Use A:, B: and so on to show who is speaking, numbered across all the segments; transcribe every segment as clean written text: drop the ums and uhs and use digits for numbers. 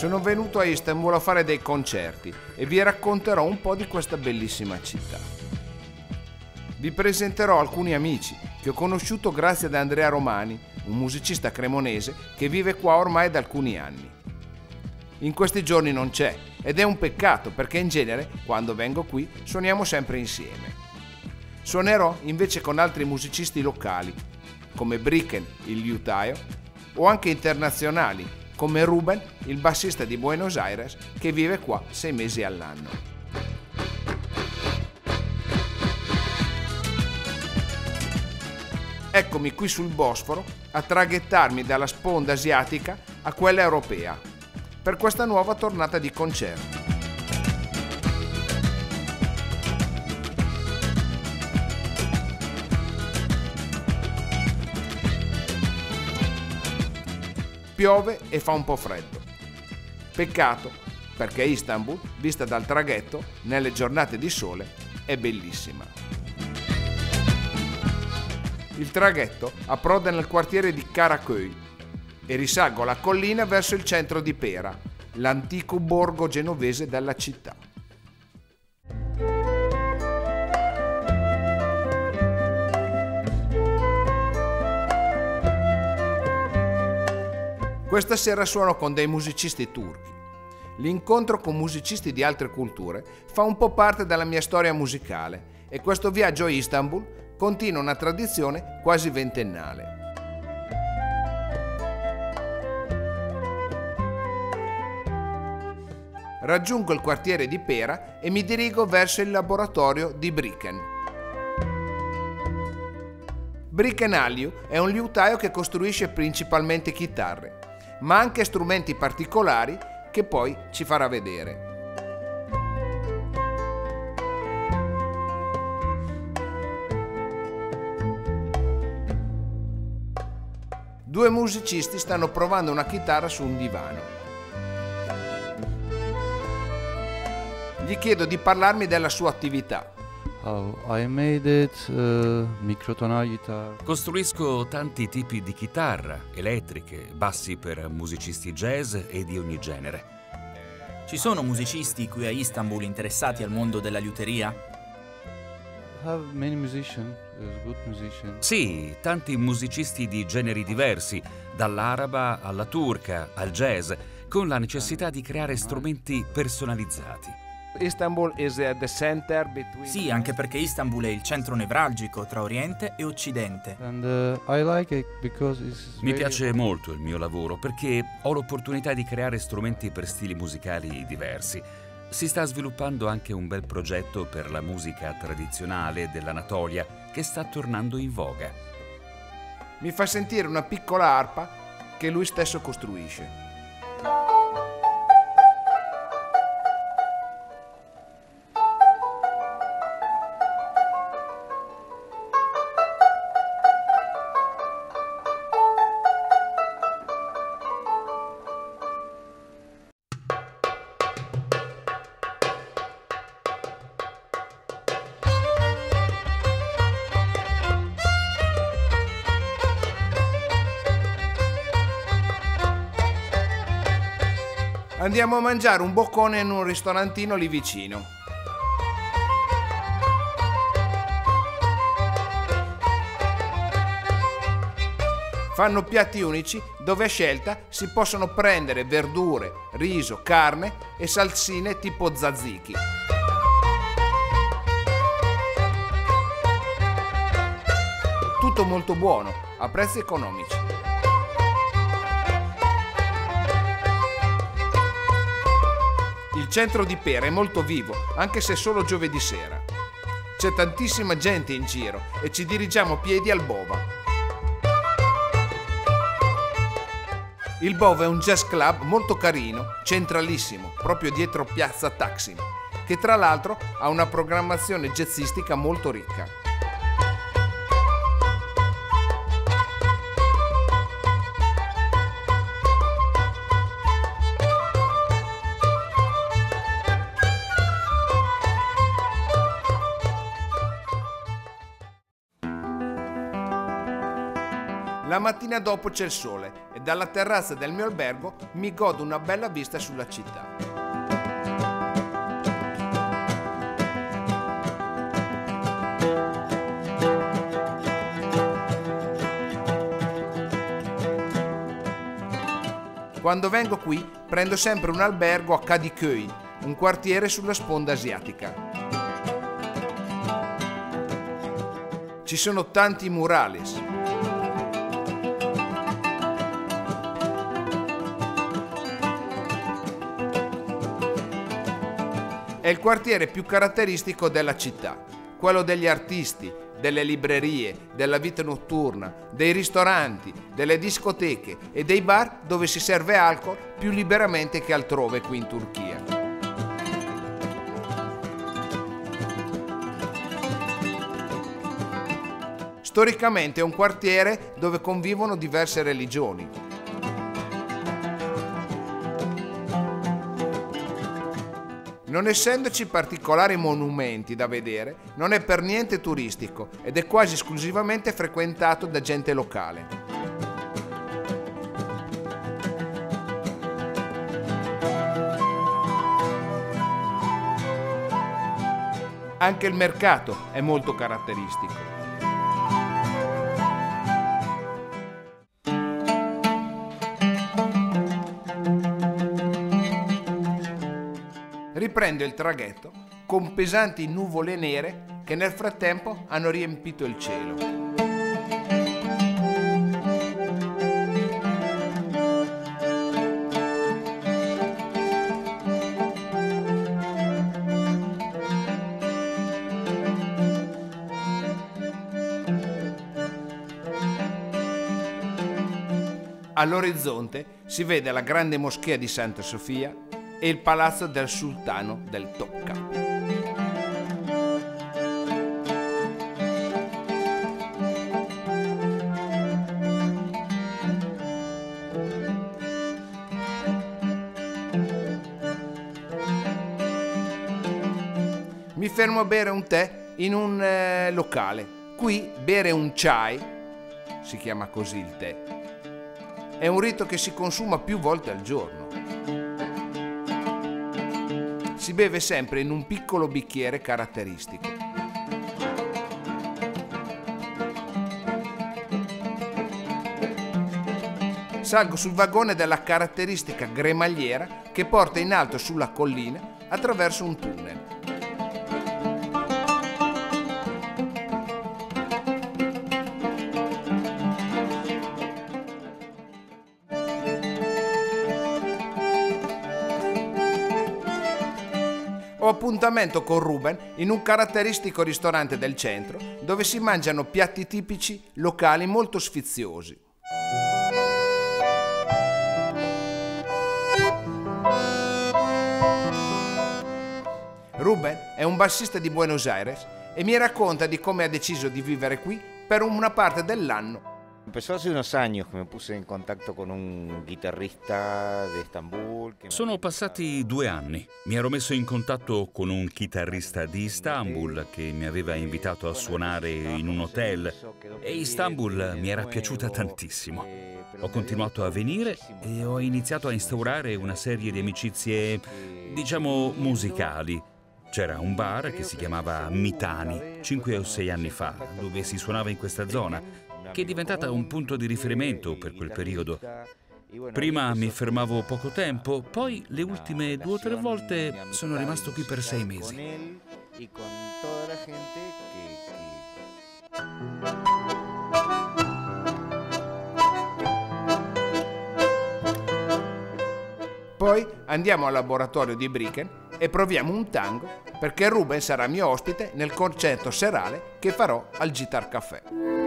A: Sono venuto a Istanbul a fare dei concerti e vi racconterò un po' di questa bellissima città. Vi presenterò alcuni amici che ho conosciuto grazie ad Andrea Romani, un musicista cremonese che vive qua ormai da alcuni anni. In questi giorni non c'è ed è un peccato perché in genere quando vengo qui suoniamo sempre insieme. Suonerò invece con altri musicisti locali come Bricken, il liutaio, o anche internazionali come Ruben, il bassista di Buenos Aires che vive qua 6 mesi all'anno. Eccomi qui sul Bosforo a traghettarmi dalla sponda asiatica a quella europea per questa nuova tornata di concerti. Piove e fa un po' freddo. Peccato, perché Istanbul, vista dal traghetto, nelle giornate di sole, è bellissima. Il traghetto approda nel quartiere di Karaköy e risalgo la collina verso il centro di Pera, l'antico borgo genovese della città. Questa sera suono con dei musicisti turchi. L'incontro con musicisti di altre culture fa un po' parte della mia storia musicale e questo viaggio a Istanbul continua una tradizione quasi ventennale. Raggiungo il quartiere di Pera e mi dirigo verso il laboratorio di Bricken. Bricken Aliu è un liutaio che costruisce principalmente chitarre, ma anche strumenti particolari che poi ci farà vedere. Due musicisti stanno provando una chitarra su un divano. Gli chiedo di parlarmi della sua attività.
B: I made it, microtonal guitar.
C: Costruisco tanti tipi di chitarra, elettriche, bassi per musicisti jazz e di ogni genere.
D: Ci sono musicisti qui a Istanbul interessati al mondo della liuteria?
B: Have many musicians, good musicians.
C: Sì, tanti musicisti di generi diversi, dall'araba alla turca, al jazz, con la necessità di creare strumenti personalizzati.
A: Istanbul is the center between...
D: Sì, anche perché Istanbul è il centro nevralgico tra Oriente e Occidente.
B: And I like it because
C: Mi piace molto il mio lavoro perché ho l'opportunità di creare strumenti per stili musicali diversi. Si sta sviluppando anche un bel progetto per la musica tradizionale dell'Anatolia che sta tornando in voga.
A: Mi fa sentire una piccola arpa che lui stesso costruisce. Andiamo a mangiare un boccone in un ristorantino lì vicino. Fanno piatti unici dove a scelta si possono prendere verdure, riso, carne e salsine tipo tzatziki. Tutto molto buono, a prezzi economici. Il centro di Pera è molto vivo, anche se solo giovedì sera. C'è tantissima gente in giro e ci dirigiamo a piedi al Bova. Il Bova è un jazz club molto carino, centralissimo, proprio dietro piazza Taksim, che tra l'altro ha una programmazione jazzistica molto ricca. La mattina dopo c'è il sole e dalla terrazza del mio albergo mi godo una bella vista sulla città. Quando vengo qui prendo sempre un albergo a Kadıköy, un quartiere sulla sponda asiatica. Ci sono tanti murales. È il quartiere più caratteristico della città, quello degli artisti, delle librerie, della vita notturna, dei ristoranti, delle discoteche e dei bar dove si serve alcol più liberamente che altrove qui in Turchia. Storicamente è un quartiere dove convivono diverse religioni. Non essendoci particolari monumenti da vedere, non è per niente turistico ed è quasi esclusivamente frequentato da gente locale. Anche il mercato è molto caratteristico. Riprendo il traghetto con pesanti nuvole nere che nel frattempo hanno riempito il cielo. All'orizzonte si vede la grande moschea di Santa Sofia e il palazzo del sultano del Topkapi. Mi fermo a bere un tè in un locale. Qui bere un chai, si chiama così il tè, è un rito che si consuma più volte al giorno. Si beve sempre in un piccolo bicchiere caratteristico. Salgo sul vagone della caratteristica cremagliera che porta in alto sulla collina attraverso un tunnel. Ho appuntamento con Ruben in un caratteristico ristorante del centro dove si mangiano piatti tipici locali molto sfiziosi. Ruben è un bassista di Buenos Aires e mi racconta di come ha deciso di vivere qui per una parte dell'anno.
E: Empezó hace unos años que me puse en contacto con un guitarrista de Estambul.
C: Sono passati 2 anni. Mi ero messo in contatto con un chitarrista di Istanbul che mi aveva invitato a suonare in un hotel e Istanbul mi era piaciuta tantissimo. Ho continuato a venire e ho iniziato a instaurare una serie di amicizie, diciamo, musicali. C'era un bar che si chiamava Mitani 5 o 6 anni fa, dove si suonava in questa zona, che è diventata un punto di riferimento per quel periodo. Prima mi fermavo poco tempo, poi le ultime 2 o 3 volte sono rimasto qui per 6 mesi.
A: Poi andiamo al laboratorio di Bricken e proviamo un tango perché Ruben sarà mio ospite nel concerto serale che farò al Guitar Café.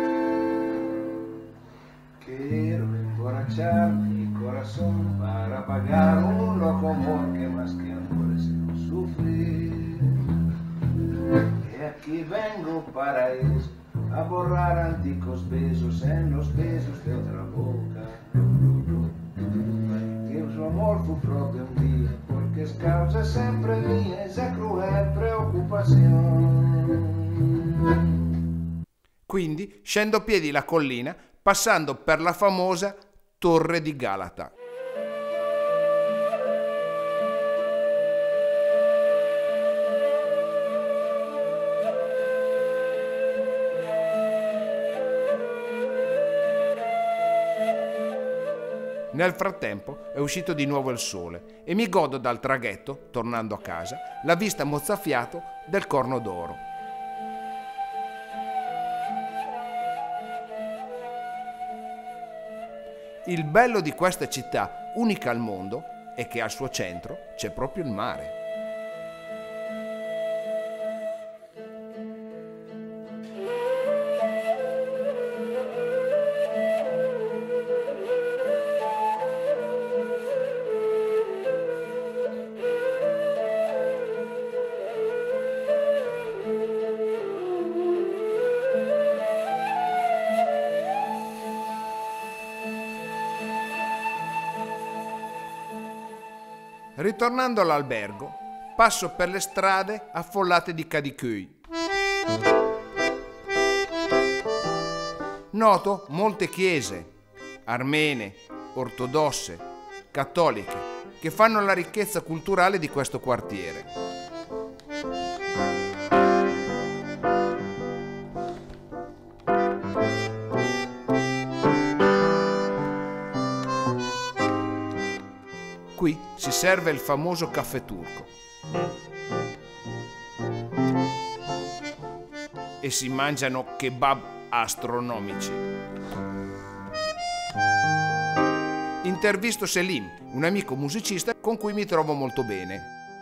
F: Quiero emborrachar mi corazón para pagar un loco amor que más que amores no sufrir. Y aquí vengo para eso, a borrar antiguos besos en los besos de otra boca. Que su amor fu proprio un día, porque es causa sempre mía esa cruel preoccupación.
A: Quindi scendo a piedi la collina passando per la famosa Torre di Galata. Nel frattempo è uscito di nuovo il sole e mi godo dal traghetto, tornando a casa, la vista mozzafiato del Corno d'Oro. Il bello di questa città, unica al mondo, è che al suo centro c'è proprio il mare. Ritornando all'albergo, passo per le strade affollate di Kadıköy. Noto molte chiese, armene, ortodosse, cattoliche, che fanno la ricchezza culturale di questo quartiere. Qui si serve il famoso caffè turco e si mangiano kebab astronomici. Intervisto Selim, un amico musicista con cui mi trovo molto bene.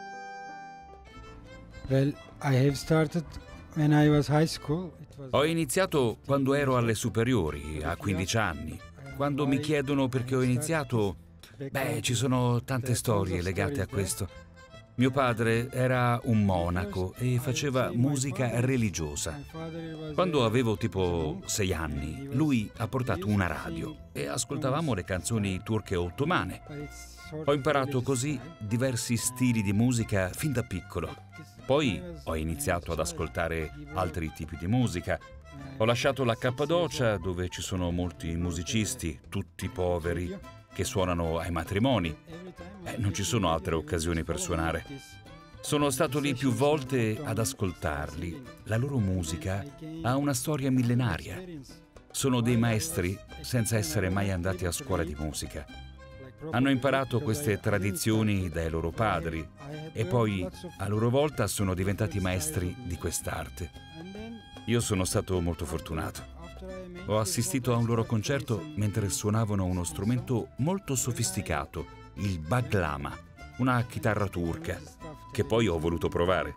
G: Well, I have started when I was high school.
C: Ho iniziato quando ero alle superiori, a 15 anni. Quando mi chiedono perché ho iniziato, ci sono tante storie legate a questo. Mio padre era un monaco e faceva musica religiosa. Quando avevo tipo 6 anni, lui ha portato una radio e ascoltavamo le canzoni turche ottomane. Ho imparato così diversi stili di musica fin da piccolo. Poi ho iniziato ad ascoltare altri tipi di musica. Ho lasciato la Cappadocia, dove ci sono molti musicisti, tutti poveri, che suonano ai matrimoni. Non ci sono altre occasioni per suonare. Sono stato lì più volte ad ascoltarli. La loro musica ha una storia millenaria. Sono dei maestri senza essere mai andati a scuola di musica. Hanno imparato queste tradizioni dai loro padri e poi a loro volta sono diventati maestri di quest'arte. Io sono stato molto fortunato. Ho assistito a un loro concerto mentre suonavano uno strumento molto sofisticato, il baglama, una chitarra turca, che poi ho voluto provare.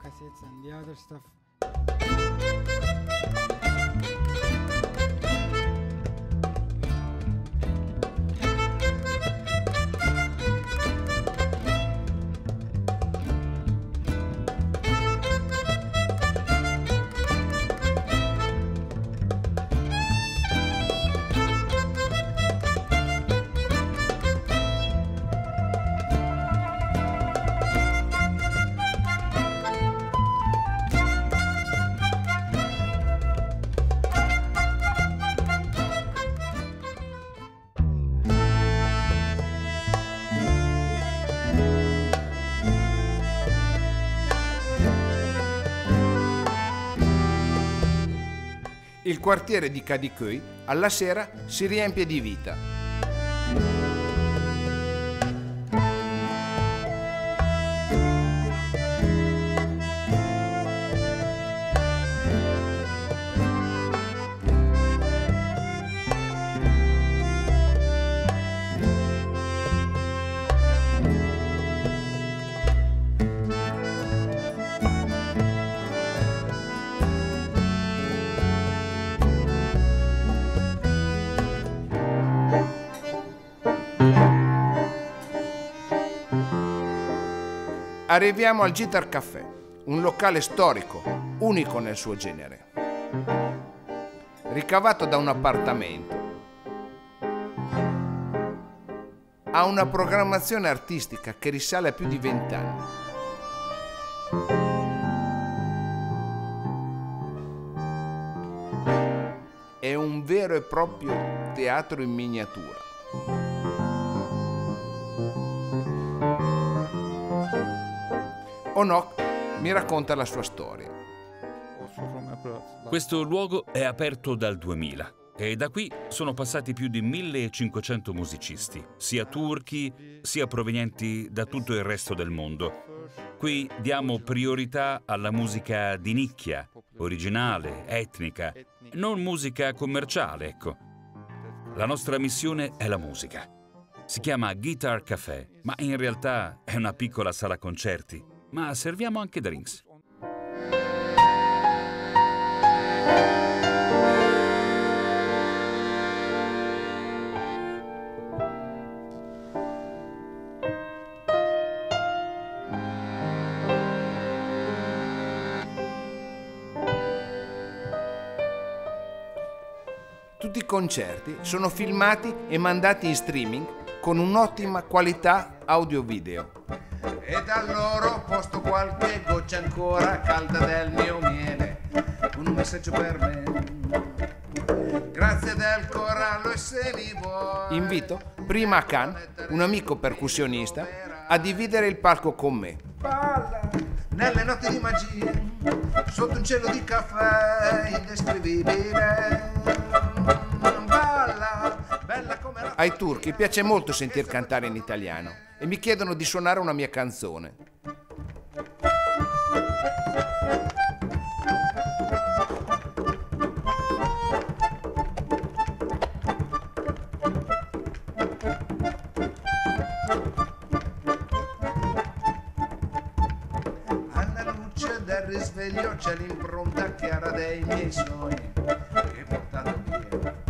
A: Il quartiere di Kadıköy alla sera si riempie di vita. Arriviamo al Gitar Café, un locale storico, unico nel suo genere. Ricavato da un appartamento, ha una programmazione artistica che risale a più di 20 anni. È un un vero e proprio teatro in miniatura. Onok mi racconta la sua storia.
C: Questo luogo è aperto dal 2000 e da qui sono passati più di 1500 musicisti, sia turchi sia provenienti da tutto il resto del mondo. Qui diamo priorità alla musica di nicchia, originale, etnica, non musica commerciale, ecco. La nostra missione è la musica. Si chiama Guitar Café, ma in realtà è una piccola sala concerti, ma serviamo anche drinks.
A: Tutti i concerti sono filmati e mandati in streaming con un'ottima qualità audio-video. E dal loro posto qualche goccia ancora calda del mio miele, un messaggio per me, grazie del corallo e se li vuoi. Invito prima a Khan, un amico percussionista, a dividere il palco con me. Balla nelle notti di magia, sotto un cielo di caffè indescrivibile. Ai turchi piace molto sentir cantare in italiano e mi chiedono di suonare una mia canzone. Alla luce del risveglio c'è l'impronta chiara dei miei sogni che ho portato via.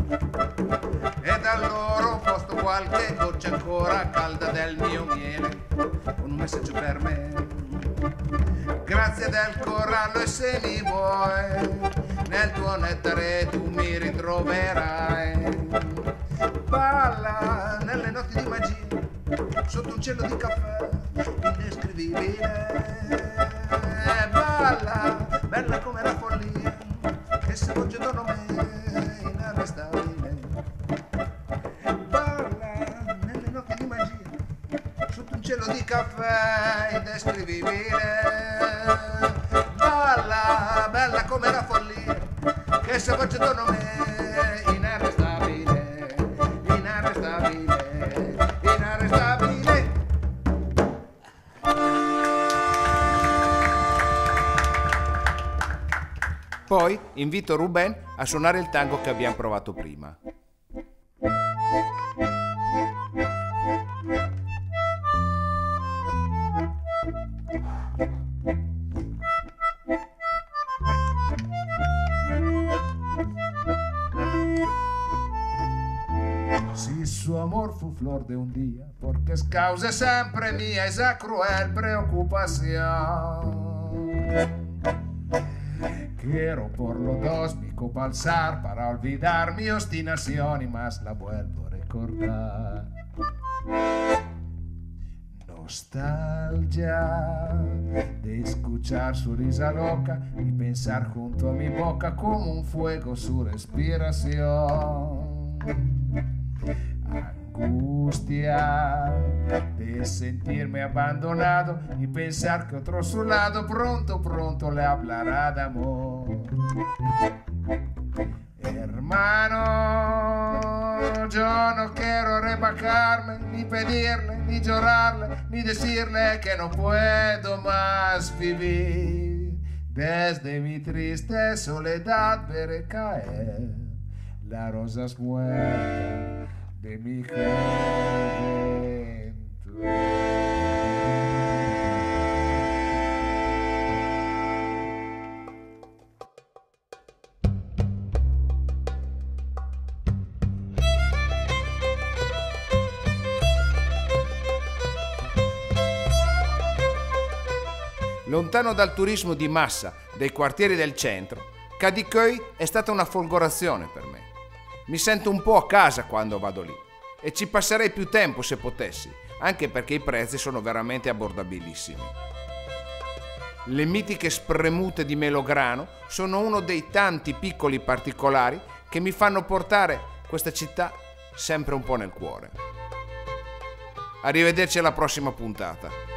A: E dal loro posto qualche goccia ancora calda del mio miele, un messaggio per me, grazie del corallo e se mi vuoi, nel tuo nettare tu mi ritroverai. Balla nelle notti di magia, sotto un cielo di caffè indescrivibile. Balla, bella come la follia, che se volge attorno a me inarrestabile. Cielo di caffè indescrivibile. Balla, bella come la follia, che se volge attorno a me inarrestabile, inarrestabile, inarrestabile. Poi invito Ruben a suonare il tango che abbiamo provato prima. Si su amor fu flor de un día, porque es causa siempre mía esa cruel preocupación. Quiero por los dos mi copa alzar para olvidar mi obstinación y más la vuelvo a recordar. Nostalgia de escuchar su risa loca y pensar junto a mi boca como un fuego su respiración. Angustia de sentirme abandonado y pensar que otro a su lado pronto, pronto le hablará de amor. Hermano, yo no quiero rebajarme, ni pedirle, ni llorarle, ni decirle que no puedo más vivir. Desde mi triste soledad veré caer las rosas muertas de mi juventud. Lontano dal turismo di massa dei quartieri del centro, Kadıköy è stata una folgorazione per me. Mi sento un po' a casa quando vado lì e ci passerei più tempo se potessi, anche perché i prezzi sono veramente abbordabilissimi. Le mitiche spremute di melograno sono uno dei tanti piccoli particolari che mi fanno portare questa città sempre un po' nel cuore. Arrivederci alla prossima puntata.